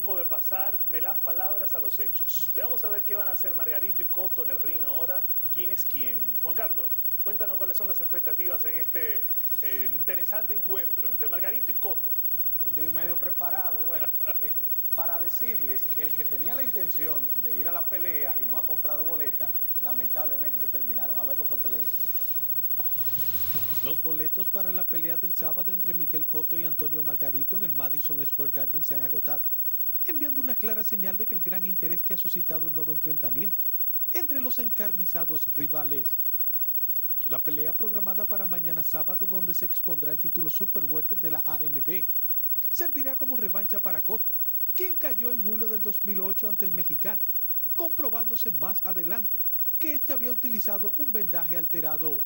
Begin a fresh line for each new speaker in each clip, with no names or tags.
tiempo de pasar de las palabras a los hechos. Veamos a ver qué van a hacer Margarito y Cotto en el ring ahora. ¿Quién es quién? Juan Carlos, cuéntanos cuáles son las expectativas en este interesante encuentro entre Margarito y Cotto.
Estoy medio preparado, bueno, para decirles, el que tenía la intención de ir a la pelea y no ha comprado boleta, lamentablemente se terminaron a verlo por televisión.
Los boletos para la pelea del sábado entre Miguel Cotto y Antonio Margarito en el Madison Square Garden se han agotado, enviando una clara señal de que el gran interés que ha suscitado el nuevo enfrentamiento entre los encarnizados rivales. La pelea programada para mañana sábado, donde se expondrá el título Super Welter de la AMB, servirá como revancha para Cotto, quien cayó en julio del 2008 ante el mexicano, comprobándose más adelante que este había utilizado un vendaje alterado.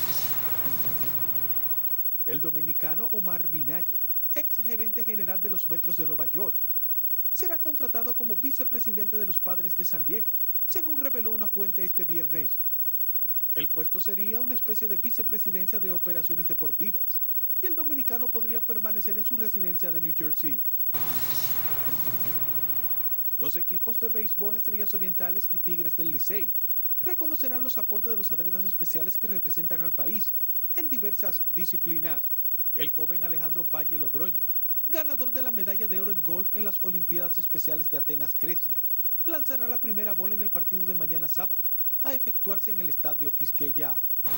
El dominicano Omar Minaya, ex gerente general de los Metros de Nueva York, será contratado como vicepresidente de los Padres de San Diego, según reveló una fuente este viernes. El puesto sería una especie de vicepresidencia de operaciones deportivas, y el dominicano podría permanecer en su residencia de New Jersey. Los equipos de béisbol Estrellas Orientales y Tigres del Licey reconocerán los aportes de los atletas especiales que representan al país en diversas disciplinas. El joven Alejandro Valle Logroño, ganador de la medalla de oro en golf en las Olimpiadas Especiales de Atenas, Grecia, lanzará la primera bola en el partido de mañana sábado, a efectuarse en el Estadio Quisqueya.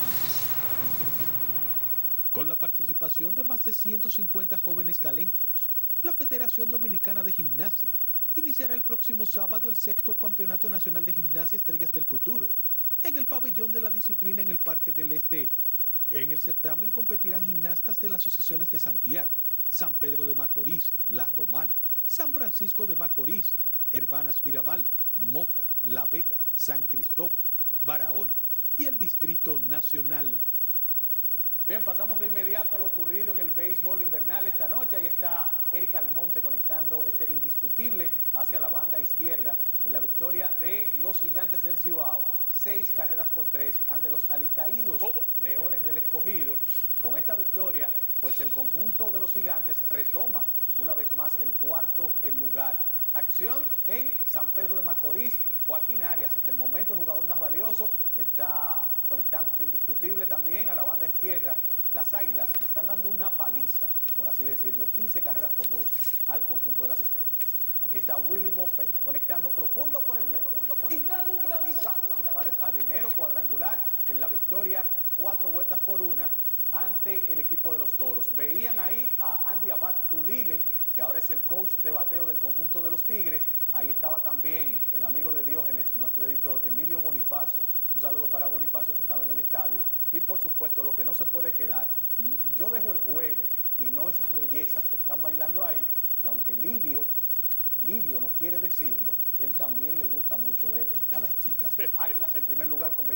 Con la participación de más de 150 jóvenes talentos, la Federación Dominicana de Gimnasia iniciará el próximo sábado el 6º Campeonato Nacional de Gimnasia Estrellas del Futuro, en el pabellón de la disciplina en el Parque del Este. En el certamen competirán gimnastas de las asociaciones de Santiago, San Pedro de Macorís, La Romana, San Francisco de Macorís, Hermanas Mirabal, Moca, La Vega, San Cristóbal, Barahona y el Distrito Nacional.
Bien, pasamos de inmediato a lo ocurrido en el béisbol invernal esta noche. Ahí está Erika Almonte conectando este indiscutible hacia la banda izquierda en la victoria de los Gigantes del Cibao. 6-3 ante los alicaídos Leones del Escogido. Con esta victoria, pues el conjunto de los Gigantes retoma una vez más el cuarto lugar. Acción en San Pedro de Macorís. Joaquín Arias, hasta el momento el jugador más valioso, está conectando este indiscutible también a la banda izquierda. Las Águilas le están dando una paliza, por así decirlo, 15-2 al conjunto de las Estrellas. Aquí está Willy Peña conectando profundo por el left. Inalcanzable para el jardinero, cuadrangular en la victoria, 4-1 ante el equipo de los Toros. Veían ahí a Andy Abad Tulile, que ahora es el coach de bateo del conjunto de los Tigres. Ahí estaba también el amigo de Diógenes, nuestro editor, Emilio Bonifacio. Un saludo para Bonifacio, que estaba en el estadio. Y por supuesto, lo que no se puede quedar, yo dejo el juego y no esas bellezas que están bailando ahí. Y aunque Livio no quiere decirlo, él también le gusta mucho ver a las chicas. Águilas en primer lugar con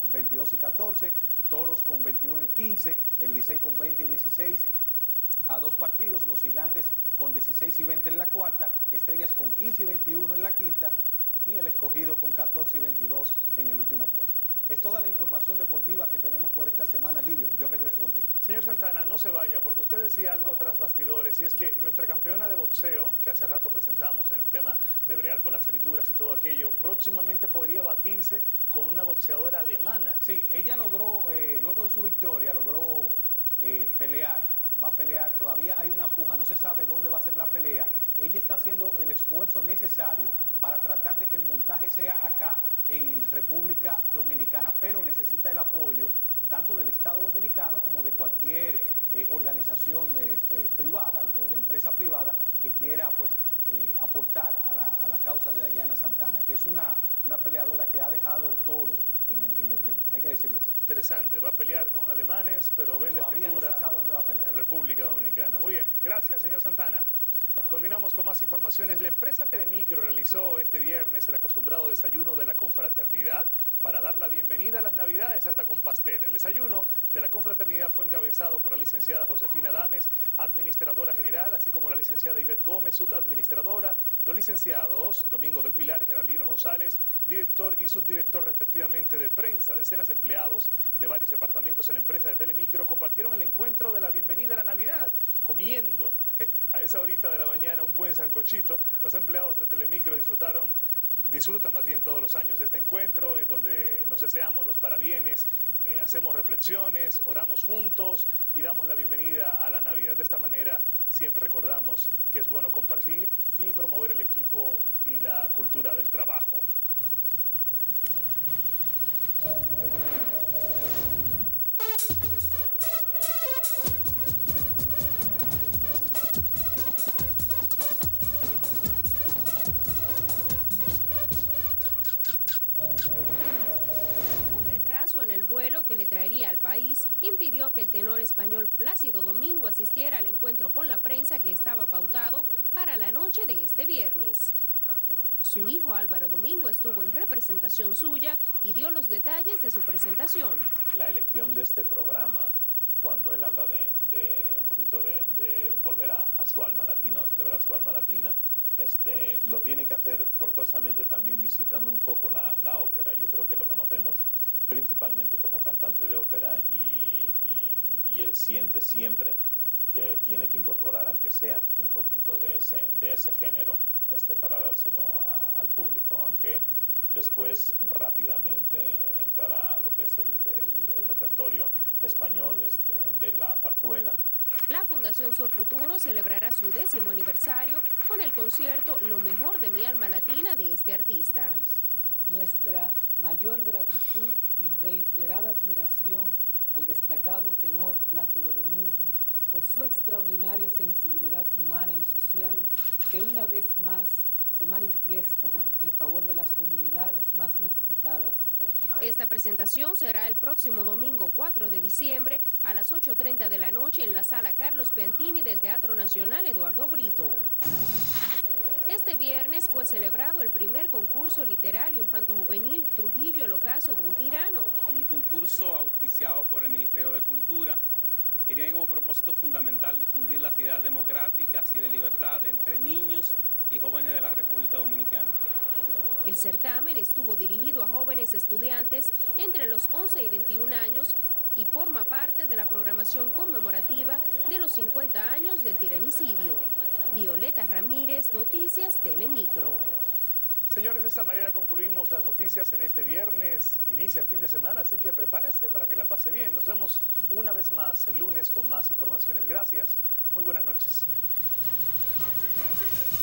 22-14, Toros con 21-15, el Licey con 20-16, a 2 partidos, los Gigantes con 16-20 en la cuarta, Estrellas con 15-21 en la quinta y el Escogido con 14-22 en el último puesto. Es toda la información deportiva que tenemos por esta semana, Livio. Yo regreso contigo.
Señor Santana, no se vaya, porque usted decía algo tras bastidores, y es que nuestra campeona de boxeo, que hace rato presentamos en el tema de bregar con las frituras y todo aquello, próximamente podría batirse con una boxeadora alemana.
Sí, ella logró, luego de su victoria, logró pelear. Va a pelear, todavía hay una puja, no se sabe dónde va a ser la pelea. Ella está haciendo el esfuerzo necesario para tratar de que el montaje sea acá en República Dominicana, pero necesita el apoyo tanto del Estado Dominicano como de cualquier organización privada, empresa privada que quiera pues aportar a la causa de Dayana Santana, que es una peleadora que ha dejado todo en el ring, hay que decirlo así.
Interesante, va a pelear con alemanes, pero vende
todavía
fritura
no se sabe dónde va a pelear.
En República Dominicana. Muy bien, gracias, señor Santana. Continuamos con más informaciones. La empresa Telemicro realizó este viernes el acostumbrado desayuno de la confraternidad para dar la bienvenida a las Navidades hasta con pastel. El desayuno de la confraternidad fue encabezado por la licenciada Josefina Dames, administradora general, así como la licenciada Ivette Gómez, subadministradora, los licenciados Domingo del Pilar y Geraldino González, director y subdirector respectivamente de prensa. Decenas de empleados de varios departamentos en la empresa de Telemicro compartieron el encuentro de la bienvenida a la Navidad, comiendo a esa horita de la la mañana un buen sancochito. Los empleados de Telemicro disfrutan más bien todos los años este encuentro, y donde nos deseamos los parabienes, hacemos reflexiones, oramos juntos y damos la bienvenida a la Navidad. De esta manera siempre recordamos que es bueno compartir y promover el equipo y la cultura del trabajo.
En el vuelo que le traería al país impidió que el tenor español Plácido Domingo asistiera al encuentro con la prensa que estaba pautado para la noche de este viernes. Su hijo Álvaro Domingo estuvo en representación suya y dio los detalles de su presentación.
La elección de este programa, cuando él habla de un poquito de volver a su alma latina o celebrar su alma latina, lo tiene que hacer forzosamente también visitando un poco la ópera. Yo creo que lo conocemos principalmente como cantante de ópera y él siente siempre que tiene que incorporar, aunque sea un poquito de ese género, para dárselo al público, aunque después rápidamente entrará a lo que es el repertorio español de la zarzuela.
La Fundación Sur Futuro celebrará su 10º aniversario con el concierto Lo mejor de mi alma latina de este artista.
Nuestra mayor gratitud y reiterada admiración al destacado tenor Plácido Domingo por su extraordinaria sensibilidad humana y social, que una vez más se manifiesta en favor de las comunidades más necesitadas.
Esta presentación será el próximo domingo 4 de diciembre a las 8:30 de la noche en la Sala Carlos Piantini del Teatro Nacional Eduardo Brito. Este viernes fue celebrado el primer concurso literario infanto-juvenil Trujillo, el ocaso de un tirano.
Un concurso auspiciado por el Ministerio de Cultura que tiene como propósito fundamental difundir las ideas democráticas y de libertad entre niños y jóvenes de la República Dominicana.
El certamen estuvo dirigido a jóvenes estudiantes entre los 11 y 21 años y forma parte de la programación conmemorativa de los 50 años del tiranicidio. Violeta Ramírez, Noticias Telemicro.
Señores, de esta manera concluimos las noticias en este viernes. Inicia el fin de semana, así que prepárese para que la pase bien. Nos vemos una vez más el lunes con más informaciones. Gracias, muy buenas noches.